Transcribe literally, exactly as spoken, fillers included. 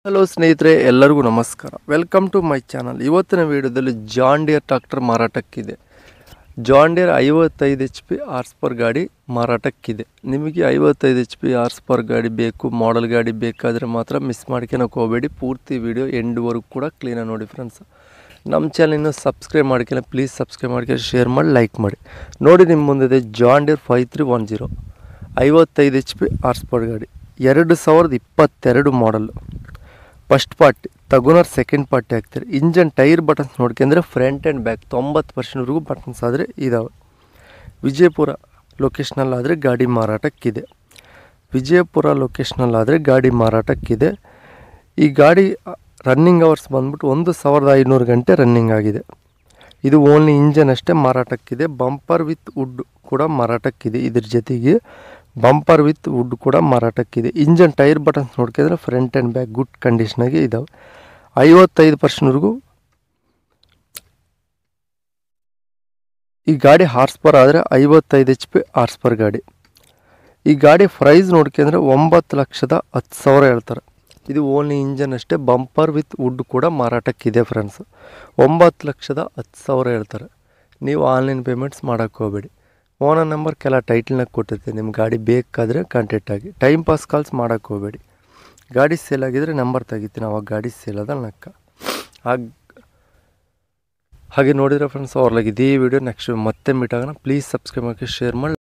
Hello ಸ್ನೇಹಿತರೆ, ಎಲ್ಲರಿಗೂ ನಮಸ್ಕಾರ. Welcome to my channel. ಇವತ್ತಿನ ವಿಡಿಯೋದಲ್ಲಿ ಜಾನ್ ಡಿಯರ್ ಟ್ರಾಕ್ಟರ್ ಮಾರಾಟಕ್ಕಿದೆ. ಜಾನ್ ಡಿಯರ್ ಐವತ್ತೈದು ಎಚ್ ಪಿ ಆರ್ಸ್ ಪರ್ ಗಾಡಿ ಮಾರಾಟಕ್ಕಿದೆ. ನಿಮಗೆ ಐವತ್ತೈದು ಎಚ್ ಪಿ ಆರ್ಸ್ ಪರ್ ಗಾಡಿ ಬೇಕು, ಮಾಡೆಲ್ ಗಾಡಿ ಬೇಕಾದರೆ ಮಾತ್ರ ಮಿಸ್ ಮಾಡ್ಕೊಳಕ್ಕೆ ಹೋಗಬೇಡಿ. ಪೂರ್ತಿ ವಿಡಿಯೋ ಎಂಡ್ವರೆಗೂ ಕೂಡ ಕ್ಲೀನಾಗಿ ನೋಡಿ ಫ್ರೆಂಡ್ಸ್. ನಮ್ಮ ಚಾನಲ್ ಇನ್ನೂ ಸಬ್ಸ್ಕ್ರೈಬ್ ಮಾಡ್ಕೊಳ್ಳಿ, ಪ್ಲೀಸ್ ಸಬ್ಸ್ಕ್ರೈಬ್ ಮಾಡ್ಕೊಳ್ಳಿ, ಶೇರ್ ಮಾಡಿ, ಲೈಕ್ ಮಾಡಿ. ನೋಡಿ, ನಿಮ್ಮ ಮುಂದಿದೆ John Deere five three one zero ಐವತ್ತೈದು ಎಚ್ ಪಿ ಆರ್ಸ್ ಪರ್ ಗಾಡಿ, ಎರಡು ಸಾವಿರದ ಇಪ್ಪತ್ತೆರಡು ಮಾಡಲು. ಫಸ್ಟ್ ಪಾರ್ಟಿ ತಗೋನರ್ ಸೆಕೆಂಡ್ ಪಾರ್ಟಿ ಹಾಕ್ತಾರೆ. ಇಂಜನ್ ಟೈರ್ ಬಟನ್ಸ್ ನೋಡ್ಕೊಂಡ್ರೆ ಫ್ರಂಟ್ ಆ್ಯಂಡ್ ಬ್ಯಾಕ್ ತೊಂಬತ್ತು ಪರ್ಸೆಂಟ್ವರೆಗೂ ಬಟನ್ಸ್ ಆದರೆ ಇದ್ದಾವೆ. ವಿಜಯಪುರ ಲೊಕೇಶ್ನಲ್ಲಾದರೆ ಗಾಡಿ ಮಾರಾಟಕ್ಕಿದೆ. ವಿಜಯಪುರ ಲೊಕೇಶ್ನಲ್ಲಾದರೆ ಗಾಡಿ ಮಾರಾಟಕ್ಕಿದೆ. ಈ ಗಾಡಿ ರನ್ನಿಂಗ್ ಅವರ್ಸ್ ಬಂದ್ಬಿಟ್ಟು ಒಂದು ಸಾವಿರದ ಐನೂರು ಗಂಟೆ ರನ್ನಿಂಗ್ ಆಗಿದೆ. ಇದು ಓನ್ಲಿ ಇಂಜನ್ ಅಷ್ಟೇ ಮಾರಾಟಕ್ಕಿದೆ. ಬಂಪರ್ ವಿತ್ ವುಡ್ ಕೂಡ ಮಾರಾಟಕ್ಕಿದೆ. ಇದ್ರ ಜೊತೆಗೆ ಬಂಪರ್ ವಿತ್ ವುಡ್ ಕೂಡ ಮಾರಾಟಕ್ಕಿದೆ. ಇಂಜನ್ ಟೈರ್ ಬಟನ್ಸ್ ನೋಡ್ಕೊಂಡ್ರೆ ಫ್ರಂಟ್ ಆ್ಯಂಡ್ ಬ್ಯಾಕ್ ಗುಡ್ ಕಂಡೀಷನಾಗೆ ಇದ್ದಾವೆ. ಐವತ್ತೈದು ಪರ್ಸೆಂಟ್ವರೆಗೂ ಈ ಗಾಡಿ ಹಾರ್ಸ್ ಪರ್ ಆದರೆ ಐವತ್ತೈದು ಎಚ್ ಪಿ ಹಾರ್ಸ್ ಪರ್ ಗಾಡಿ. ಈ ಗಾಡಿ ಪ್ರೈಸ್ ನೋಡ್ಕೊಂಡ್ರೆ ಒಂಬತ್ತು ಲಕ್ಷದ ಹತ್ತು ಸಾವಿರ ಹೇಳ್ತಾರೆ. ಇದು ಓನ್ಲಿ ಇಂಜನ್ ಅಷ್ಟೇ. ಬಂಪರ್ ವಿತ್ ವುಡ್ ಕೂಡ ಮಾರಾಟಕ್ಕಿದೆ ಫ್ರೆಂಡ್ಸ್. ಒಂಬತ್ತು ಲಕ್ಷದ ಹತ್ತು ಸಾವಿರ ಹೇಳ್ತಾರೆ. ನೀವು ಆನ್ಲೈನ್ ಪೇಮೆಂಟ್ಸ್ ಮಾಡೋಕ್ಕೆ ಹೋಗಬೇಡಿ. ಓನರ್ ನಂಬರ್ ಕೆಲ ಟೈಟಲ್ನಾಗ ಕೊಟ್ಟಿರ್ತೀವಿ. ನಿಮ್ಮ ಗಾಡಿ ಬೇಕಾದರೆ ಕಾಂಟ್ಯಾಕ್ಟ್ ಆಗಿ. ಟೈಮ್ ಪಾಸ್ ಕಾಲ್ಸ್ ಮಾಡೋಕ್ಕೆ ಹೋಗಬೇಡಿ. ಗಾಡಿ ಸೇಲ್ ಆಗಿದ್ದರೆ ನಂಬರ್ ತೆಗಿತೀನಿ, ಅವಾಗ ಗಾಡಿ ಸೇಲ್ ಅದ ನಕ್ಕ. ಹಾಗೆ ಹಾಗೆ ನೋಡಿದ್ರೆ ಫ್ರೆಂಡ್ಸ್, ಅವ್ರಲಾಗಿ ಇದೇ ವಿಡಿಯೋ ನೆಕ್ಸ್ಟ್ ಮತ್ತೆ ಮೀಟ್ ಆಗೋಣ. ಪ್ಲೀಸ್ ಸಬ್ಸ್ಕ್ರೈಬ್ ಮಾಡಿ, ಶೇರ್ ಮಾಡಿ.